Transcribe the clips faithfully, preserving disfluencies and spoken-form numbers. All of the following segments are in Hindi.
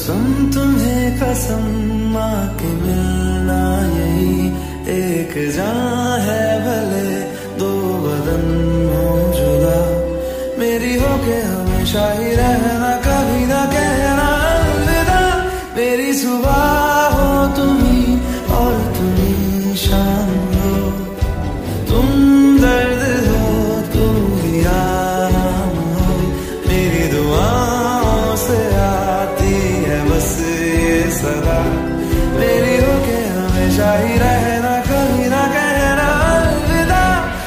कसम तुम्हें कसम माँ के मिलना यही एक जान है, भले दो बदन हो जुदा, मेरी होके हमेशा ही रहना, कभी ना कहना अलविदा। मेरी सुबह हो तुम्ही और तुम्ही शाम हो, तुम दर्द हो तुम ही आराम हो, मेरी दुआओं से आती है बस ये सदा, मेरी होके हमेशा ही रहना, कभी ना कहना अलविदा।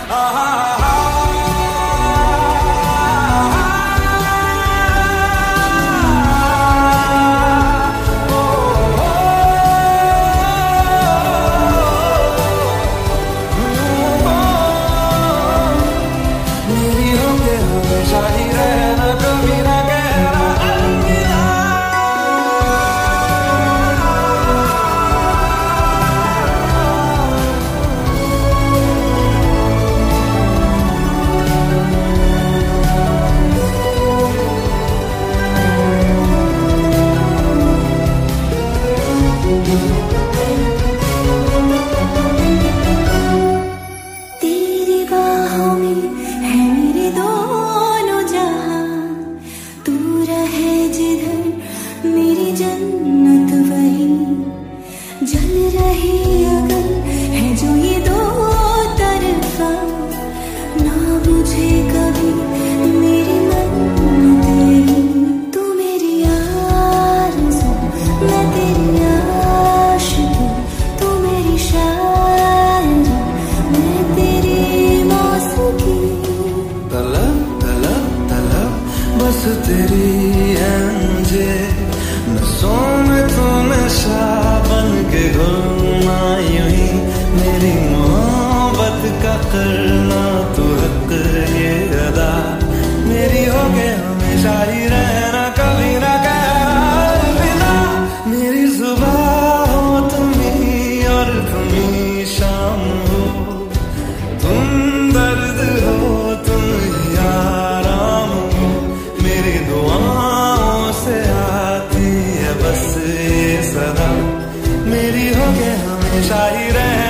तेरी बाहों में है मेरे दोनों जहां, तू रहे जिधर मेरी जन्नत वही, जल रही अगर है जो ये दो तरफा, ना बुझे कभी मेरी मन्नत यही, तू मेरी आरज़ू मैं तेरी आशिकी, तू मेरी शायरी मैं तेरी मौसीकी। तलब तलब तलब बस तेरी है मुझे, नसों में तू नशा बन के घुलना यूं ही, मेरी मोहब्बत का करना तू हक ये अदा, मेरी होके हमेशा ही रहना, कभी ना कहना अलविदा। मेरी सुबह हो तुम्ही और तुम्ही शाम हो, तुम दर्द हो तुम ही आराम हो, मेरी दुआओं से आती है बस ये सदा, मेरी होके हमेशा ही रह